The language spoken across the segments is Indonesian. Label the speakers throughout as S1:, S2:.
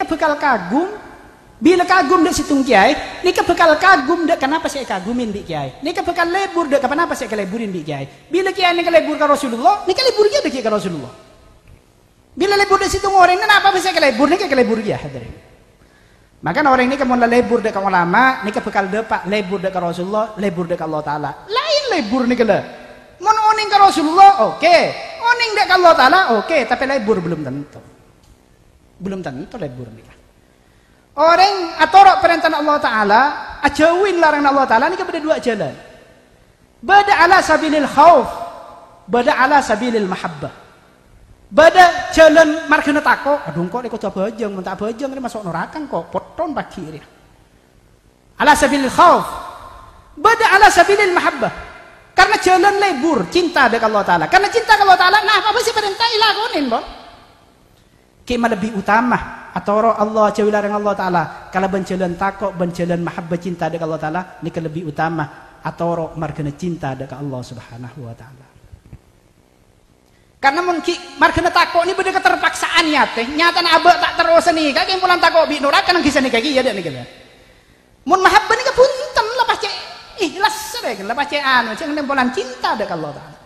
S1: bekal kagum. Bila kagum dek situng kiai, nika bekal kagum dek kenapa saya kagumin di kiai. Nika bekal lebur dek kenapa saya keleburin di kiai. Bila kiai nika lebur ke Rasulullah, nika lebur dia dek ke Rasulullah. Bila lebur dek situng orang, kenapa saya kelebur nika kelebur dia hadirin. Maka orang ini kemun lebur dek ulama, nika bekal depak lebur dek Rasulullah, lebur dek Allah Taala. Lain lebur nika le. Mun oning ke Rasulullah, oke. Oning dek Allah Taala, oke. Tapi lebur belum tentu. Belum tentu lebur nika. Orang atorok perintah Allah Ta'ala, ajauin larangan Allah Ta'ala, ini kepada dua jalan. Bada ala sabilil khawf, bada ala sabilil mahabbah. Bada jalan margana tako, aduh kok ini kota bajang, mentah bajang, ini masuk neraka kok, poton pagi ini. Ala sabilil khawf, bada ala sabilil mahabbah. Karena jalan lebur, cinta dengan Allah Ta'ala. Karena cinta dengan Allah Ta'ala, nah apa sih perintah ilakonin, bon? Kima lebih utama atau Allah jauh larang Allah Ta'ala kalau benjalan takok benjalan mahabbah cinta dengan Allah Ta'ala ini lebih utama atau margana cinta dengan Allah Subhanahu Wa Ta'ala. Karena mungkin margana takok ini beda keterpaksaan nyata abak tak terus nih kayak pulang takok bi neraka nang kisah nih kayak iya deh nih kita. Mun mahabbah nih kepunten lepas cek ikhlas sering lepas cek anu cek pulang cinta dengan Allah Ta'ala.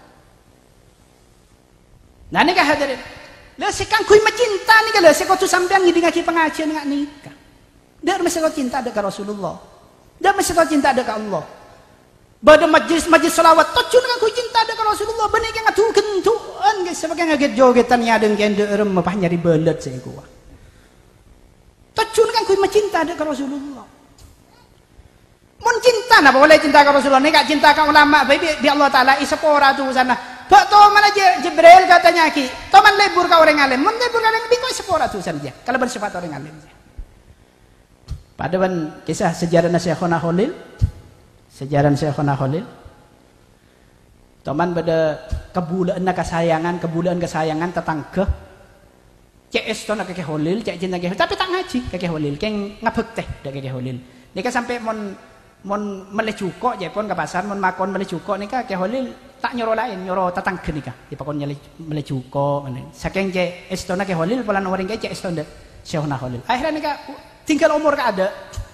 S1: Nah ini kah hadirin. Lah sekarang kui mencinta nih kalau sekau tu sampean ngidi ngaki pengajian ngak nikah. Dia mesti kau cinta dekat Rasulullah. Dia mesti kau cinta dekat Allah. Pada majlis selawat tujuan kan kui cinta dekat Rasulullah. Benih kan ngatu kentuan guys sebagai ngaget jogetan nyadeng kende erem mepah nyari belet saya gua. Tujuan kan kui mencinta dekat Rasulullah. Mun cinta nah boleh cinta ke Rasulullah ni kak cinta ke ulama baik di Allah Taala isepora tu sana. Pak Toman aja Jibril katanya ki, Toman lebur ke orang alim, mun lebur ke orang bingung sepora tu saja. Kalau bersifat orang alim. Pada kisah sejarah Syekhona Khalil, Toman pada kebulaan kesayangan tetangga. Cek eston ke Khalil, cek cinta ke tapi tak ngaji ke Khalil, keng ngabek teh dak ke Khalil. Nika sampai mon melecuko je pon ke pasar mon makon melecuko nika ke Khalil tak nyoro lain nyoro tetangga nika di pakon melecuko saking je estona ke Khalil polan orang ke je estonda Syekhona Khalil akhirnya nika tinggal umur ka ada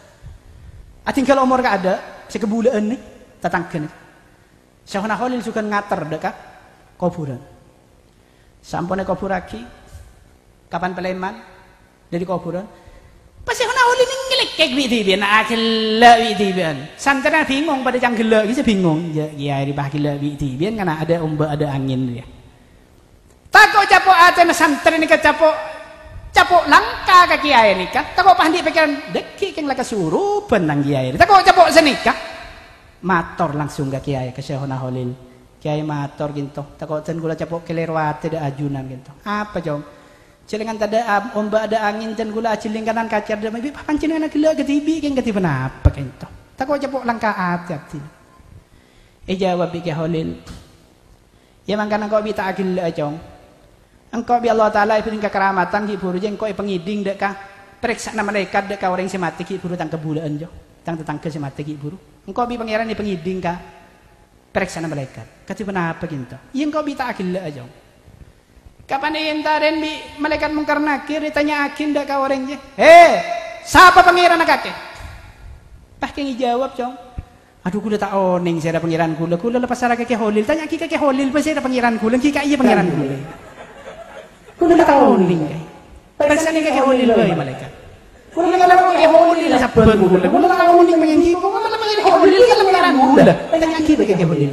S1: sekebulaan nih tetangga nika Syekhona Khalil suka ngater dekat kuburan sampone kuburaki kapan peleman dari kuburan pas Syekhona Khalil ini ngelekek witibian akila witibian santana bingung pada yang gelak gitu bingung ya kiai di bahgila witibian karena ada ombak ada angin dia takut capok aten santri ini capok langka ke kiai ini kan takut pahandi pikiran dekik yang laka suruh benang kiai takut capok senikah mator langsung ke kiai ke Syekhona Khalil kiai mator gitu takut ten gula capok kelerwate ada ajunan gitu apa jom celengan tada ombak ada angin dan gula ciling kanan kacar dan bibi papan celengan gila ketibi kan ketiba apa kento takut capok langka hati jawab bi Khalil ya mangkana kau bi tak gila jong engkau bi Allah Taala ibrin kekeramatan ki buru jeng kau pengiding dek ka periksa nama malaikat dek ka orang si mati ki buru tang kebulaan jo tang tetangga si mati ki buru engkau bi pangeran ni pengiding ka periksa nama malaikat ketiba apa kento iya engkau bi tak gila jong kapan ientaren bi malaikat mungkar nakir ditanya akin dak ka orang je siapa pangeran kakek pas kengi jawab cong aduh kula tak oning saya ada pangeran kula lepas sarah kakek Khalil tanya ki kakek Khalil pas saya ada pangeran kula ki ka iya pangeran kula tak oning pas ni kakek Khalil euy malaikat kula ngala kakek Khalil saben kula tak oning mengi kula pangeran Khalil ka pangeran kula tanya ki kakek Khalil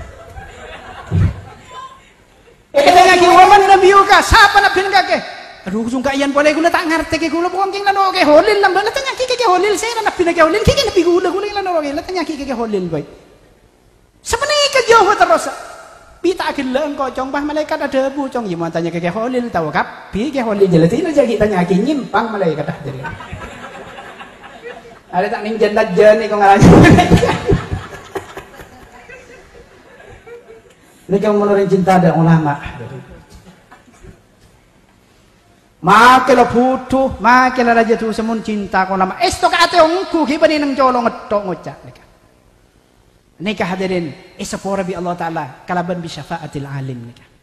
S1: katanya ki waman nabiyu ka siapa nabi kakek aduh sungka iyan boleh gula tak ngerti ke gula bukan king lano ke Khalil lam tanya ki ke Khalil saya nabi ke Khalil ki nabi gula lano ke tanya ki ke Khalil baik sebenarnya ke jauh terus bita akil engkau cong bah malaikat ada bu cong gimana tanya ke Khalil tahu kap bi ke Khalil jelasin aja kita tanya ki nyimpang malaikat dah jadi ada tak ning jannat nih kau ngarang ini kamu menurut cinta ada ulama. Makilah putu, makilah raja tu semun cinta ulama. Estok ate ongku kibani nang colong ngetok ngocak. Nikah hadirin, esapora bi Allah Taala kalaban bi syafaatil alim nikah.